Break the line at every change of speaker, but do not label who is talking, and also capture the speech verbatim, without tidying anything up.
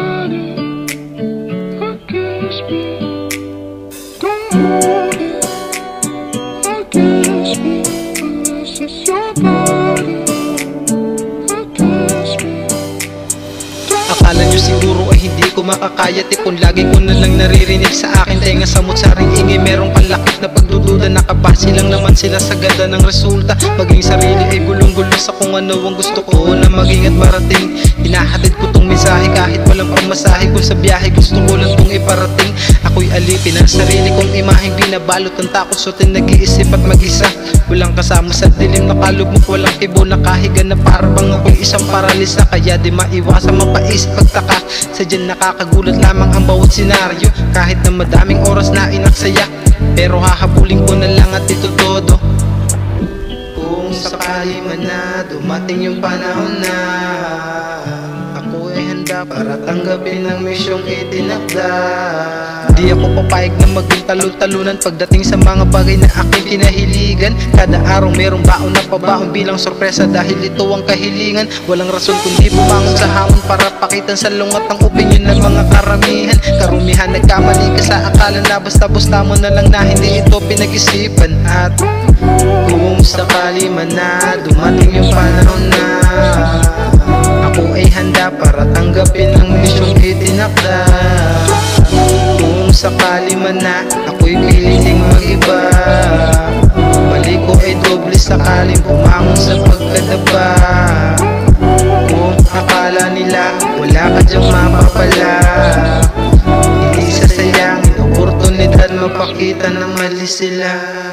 body against me. Don't hold it against me unless it's your body against me.
Akala nyo siguro ay hindi ko makakaya, tipon lagi ko na lang naririnig sa akin tenga samot-saring ingay. Merong palakit na pagdududa, nakabase lang naman sila sa ganda ng resulta. Maging sarili ay gulong-gulo sa kung ano ang gusto ko na maging at marating. Hinahatid ko tong mensahe kahit walang pamasahe, kung sa biyahe gusto ko lang tong iparating. Ako'y alipin ang sarili kong imaheng binabalot ng takot, suotin nag-iisip at mag-isa. Walang kasama sa dilim na kalugmok, walang kibo nakahiga na parabang ako'y isang paralisa. Kaya di maiwasan mapaisip pagtaka, sadyang nakakagulat lamang ang bawat senaryo. Kahit na madaming oras na inaksaya, pero hahabulin ko na lang at ito todo. Kung sakali man na dumating yung panahon na ako ay handa para tanggapin ang misyong itinakda, di ako papayag na maging talon-talunan pagdating sa mga bagay na aking kinahiligan. Kada araw merong baon na pabaon bilang sorpresa, dahil ito ang kahilingan. Walang rason kundi bumangon sa hamon para pakitan sa lungat ng opinyon ng mga karamihan. Karumihan nagkamali ka sa akala na basta-basta mo na lang na hindi ito pinag-isipan. At kung sakali man na dumating yung panahon na ako ay handa para tanggapin ang misyong itinakda, kung sakali man na ako'y piliting mag-iba, mali ko ay doble sakaling pumangon sa pagkadaba. Kung akala nila wala ka dyang mapapala, hindi sasayangin oportunidad mapakita na mali sila.